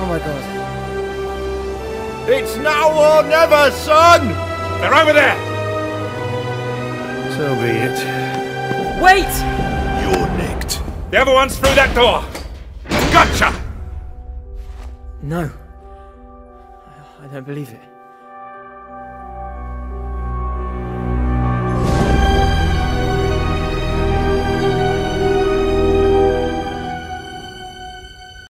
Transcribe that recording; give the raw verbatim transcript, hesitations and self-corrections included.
Oh my god. It's now or never, son! They're over there! So be it. Wait! You're nicked. The other one's through that door! Gotcha! No. I don't believe it.